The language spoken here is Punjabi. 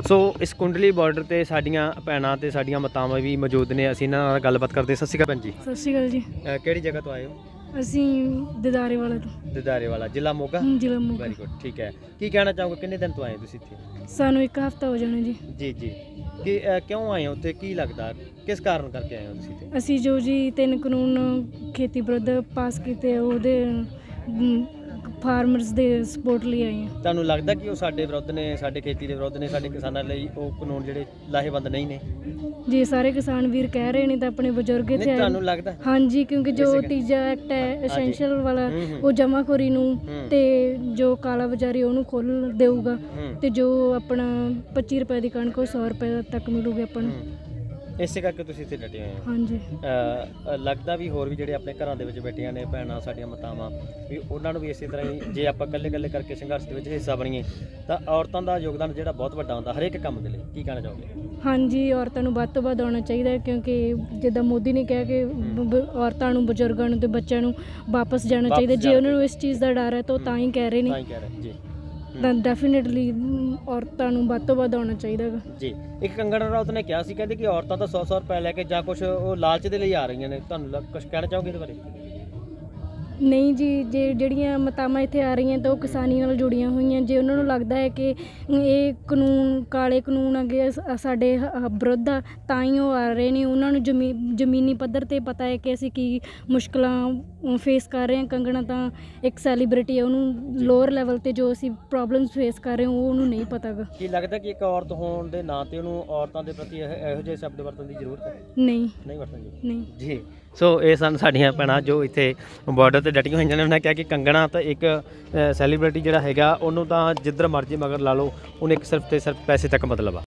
ਸੋ ਇਸ ਕੁੰਡਲੀ ਬਾਰਡਰ ਤੇ ਸਾਡੀਆਂ ਭੈਣਾਂ ਤੇ ਸਾਡੀਆਂ ਮਾਤਾਵਾਂ ਵੀ ਮੌਜੂਦ ਨੇ। ਅਸੀਂ ਇਹਨਾਂ ਨਾਲ ਗੱਲਬਾਤ ਕਰਦੇ। ਸਤਿ ਸ਼੍ਰੀ ਅਕਾਲ ਭੈਣ ਜੀ। ਸਤਿ ਸ਼੍ਰੀ ਅਕਾਲ ਜੀ। ਕਿਹੜੀ ਜਗ੍ਹਾ ਤੋਂ ਆਏ ਹੋ? ਅਸੀਂ ਦਿਦਾਰੇ ਵਾਲੇ ਤੋਂ। ਦਿਦਾਰੇ ਵਾਲਾ, ਜ਼ਿਲ੍ਹਾ ਮੋਗਾ। ਜ਼ਿਲ੍ਹਾ ਮੋਗਾ। ਵੈਰੀ ਗੁੱਡ, ਠੀਕ ਹੈ। ਕੀ ਕਹਿਣਾ ਚਾਹੋਗੇ, ਕਿੰਨੇ ਦਿਨ ਤੋਂ ਆਏ ਤੁਸੀਂ ਇੱਥੇ? ਸਾਨੂੰ 1 ਹਫ਼ਤਾ ਹੋ ਜਾਣਾ ਜੀ। ਜੀ ਜੀ। ਕਿ ਕਿਉਂ ਆਏ ਹੋ ਉੱਥੇ? ਕੀ ਲੱਗਦਾ ਕਿਸ ਕਾਰਨ ਕਰਕੇ ਆਏ ਹੋ ਤੁਸੀਂ ਇੱਥੇ? ਅਸੀਂ ਜੋ ਜੀ 3 ਕਾਨੂੰਨ ਖੇਤੀ ਵਿਰੁੱਧ ਪਾਸ ਕੀਤੇ ਉਹਦੇ ਫਾਰਮਰਸ ਦੇ ਸਪੋਰਟ ਲਈ ਆਏ ਹਾਂ। ਤੁਹਾਨੂੰ ਲੱਗਦਾ ਕਿ ਉਹ ਸਾਡੇ ਵਿਰੁੱਧ ਨੇ, ਸਾਡੇ ਖੇਤੀ ਦੇ ਵਿਰੁੱਧ ਨੇ, ਸਾਡੇ ਕਿਸਾਨਾਂ ਲਈ ਉਹ ਕਾਨੂੰਨ ਜਿਹੜੇ ਲਾਹੇਵੰਦ ਨਹੀਂ ਨੇ? ਜੀ ਸਾਰੇ ਕਿਸਾਨ ਵੀਰ ਕਹਿ ਰਹੇ ਨੇ ਤਾਂ ਆਪਣੇ ਬਜ਼ੁਰਗ ਇੱਥੇ ਆਏ। ਤੁਹਾਨੂੰ ਲੱਗਦਾ? ਹਾਂਜੀ, ਕਿਉਂਕਿ ਜੋ ਤੀਜਾ ਐਕਟ ਹੈ ਐਸੈਂਸ਼ੀਅਲ ਵਾਲਾ, ਉਹ ਜਮਾਖੋਰੀ ਨੂੰ ਤੇ ਜੋ ਕਾਲਾ ਬਾਜ਼ਾਰੀ ਉਹਨੂੰ ਖੋਲ੍ਹ ਦੇਊਗਾ, ਤੇ ਜੋ ਆਪਣਾ 25 ਰੁਪਏ ਦੀ ਕਣਕ ਉਹ 100 ਰੁਪਏ ਤੱਕ ਮਿਲੂਗੀ ਆਪਾਂ ਨੂੰ। ਇਸੇ ਕਰਕੇ ਤੁਸੀਂ ਇੱਥੇ ਡਟੇ ਹੋਏ ਹੋ? ਹਾਂਜੀ। ਲੱਗਦਾ ਵੀ ਹੋਰ ਵੀ ਜਿਹੜੇ ਆਪਣੇ ਘਰਾਂ ਦੇ ਵਿੱਚ ਬੈਠੀਆਂ ਨੇ ਭੈਣਾਂ ਸਾਡੀਆਂ ਮਾਤਾਵਾਂ ਵੀ ਉਹਨਾਂ ਨੂੰ ਵੀ ਇਸੇ ਤਰ੍ਹਾਂ ਹੀ, ਜੇ ਆਪਾਂ ਇਕੱਲੇ ਕਰਕੇ ਸੰਘਰਸ਼ ਦੇ ਵਿੱਚ ਹਿੱਸਾ ਬਣੀਏ ਤਾਂ ਔਰਤਾਂ ਦਾ ਯੋਗਦਾਨ ਜਿਹੜਾ ਬਹੁਤ ਵੱਡਾ ਹੁੰਦਾ ਹਰੇਕ ਕੰਮ ਦੇ ਲਈ। ਕੀ ਕਹਿਣਾ ਚਾਹੋਗੇ? ਹਾਂਜੀ, ਔਰਤਾਂ ਨੂੰ ਵੱਧ ਤੋਂ ਵੱਧ ਆਉਣਾ ਚਾਹੀਦਾ, ਕਿਉਂਕਿ ਜਿੱਦਾਂ ਮੋਦੀ ਨੇ ਕਿਹਾ ਕਿ ਔਰਤਾਂ ਨੂੰ, ਬਜ਼ੁਰਗਾਂ ਨੂੰ ਤੇ ਬੱਚਿਆਂ ਨੂੰ ਵਾਪਸ ਜਾਣਾ ਚਾਹੀਦਾ। ਜੇ ਉਹਨਾਂ ਨੂੰ ਇਸ ਚੀਜ਼ ਦਾ ਡਰ ਹੈ ਤਾਂ ਉਹ ਤਾਂ ਹੀ ਕਹਿ ਰਹੇ ਨੇ। ਜੀ, ਤਾਂ ਡੈਫੀਨੇਟਲੀ ਔਰਤਾਂ ਨੂੰ ਵੱਧ ਤੋਂ ਵੱਧ ਆਉਣਾ ਚਾਹੀਦਾ ਗਾ ਜੀ। ਇੱਕ ਕੰਗਣਾ ਰਾਉਤ ਨੇ ਕਿਹਾ ਸੀ, ਕਹਿੰਦੇ ਕਿ ਔਰਤਾਂ ਤਾਂ 100 ਰੁਪਏ ਲੈ ਕੇ ਜਾਂ ਕੁਝ ਉਹ ਲਾਲਚ ਦੇ ਲਈ ਆ ਰਹੀਆਂ ਨੇ। ਤੁਹਾਨੂੰ ਕੁਝ ਕਹਿਣਾ ਚਾਹੋਗੇ ਇਹਦੇ ਬਾਰੇ? ਨਹੀਂ ਜੀ, ਜਿਹੜੀਆਂ ਮਾਤਾਵਾਂ ਇੱਥੇ ਆ ਰਹੀਆਂ ਤਾਂ ਉਹ ਕਿਸਾਨੀ ਨਾਲ ਜੁੜੀਆਂ ਹੋਈਆਂ। ਜੇ ਉਹਨਾਂ ਨੂੰ ਲੱਗਦਾ ਹੈ ਕਿ ਇਹ ਕਾਨੂੰਨ, ਕਾਲੇ ਕਾਨੂੰਨ ਅੱਗੇ ਸਾਡੇ ਵਿਰੁੱਧ ਆ, ਤਾਂ ਹੀ ਉਹ ਆ ਰਹੇ ਨੇ। ਉਹਨਾਂ ਨੂੰ ਜ਼ਮੀਨੀ ਪੱਧਰ 'ਤੇ ਪਤਾ ਹੈ ਕਿ ਅਸੀਂ ਕੀ ਮੁਸ਼ਕਲਾਂ ਫੇਸ ਕਰ ਰਹੇ ਹਾਂ। ਕੰਗਣਾ ਤਾਂ ਇੱਕ ਸੈਲੀਬ੍ਰਿਟੀ ਹੈ, ਉਹਨੂੰ ਲੋਅਰ ਲੈਵਲ 'ਤੇ ਜੋ ਅਸੀਂ ਪ੍ਰੋਬਲਮਸ ਫੇਸ ਕਰ ਰਹੇ ਹਾਂ ਉਹ ਉਹਨੂੰ ਨਹੀਂ ਪਤਾ ਗਾ। ਕੀ ਲੱਗਦਾ ਕਿ ਇੱਕ ਔਰਤ ਹੋਣ ਦੇ ਨਾਂ 'ਤੇ ਉਹਨੂੰ ਔਰਤਾਂ ਦੇ ਪ੍ਰਤੀ ਇਹੋ ਜਿਹੇ ਸ਼ਬਦ ਵਰਤਣ ਦੀ ਜ਼ਰੂਰਤ ਹੈ? ਨਹੀਂ ਵਰਤਣ ਨਹੀਂ ਜੀ। ਸੋ ਇਹ ਸਨ ਸਾਡੀਆਂ ਭੈਣਾਂ ਜੋ ਇੱਥੇ ਬਾਰਡਰ ਤੇ ਡਟੀਆਂ ਹੋਈਆਂ ਨੇ। ਉਹਨਾਂ ਕਿਹਾ ਕਿ ਕੰਗਣਾ ਤਾਂ ਇੱਕ ਸੈਲੀਬ੍ਰਿਟੀ ਜਿਹੜਾ ਹੈਗਾ, ਉਹਨੂੰ ਤਾਂ ਜਿੱਧਰ ਮਰਜ਼ੀ ਮਗਰ ਲਾ ਲਓ, ਉਹਨੇ ਇੱਕ ਸਿਰਫ ਤੇ ਸਿਰਫ ਪੈਸੇ ਤੱਕ ਮਤਲਬ ਆ।